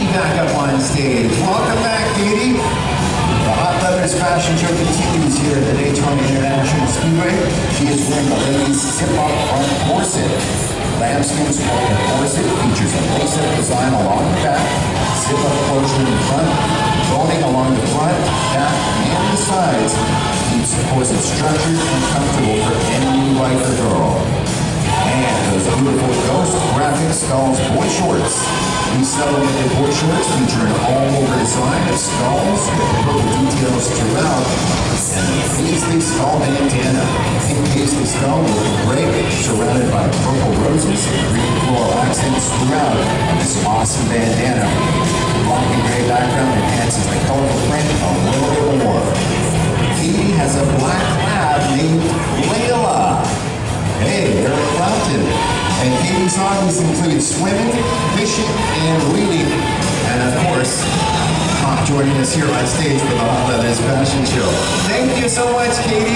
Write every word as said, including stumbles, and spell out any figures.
back up on stage. Welcome back, Katie. The Hot Leathers fashion show continues here at the Daytona International Speedway. She is wearing the ladies' zip-up front corset. Lambskin sculpted corset features a lace-up design along the back, zip-up closure in the front, boning along the front, back, and the sides. Keeps the corset structured and comfortable for any wife or girl. And those beautiful ghost graphic skulls boy shorts. These subtle-knitted boy shorts feature an all-over design of skulls with purple details throughout, and the paisley skull bandana. Pink paisley skull with gray, surrounded by purple roses and green floral accents throughout this awesome bandana. The black and gray background enhances the colorful print a little bit more. Katie has a black lab named Layla. Hey, they're a fountain. And Katie's hobbies include swimming, fishing, and reading. And of course, Hot joining us here on stage for the Hot Leathers Fashion Show. Thank you so much, Katie.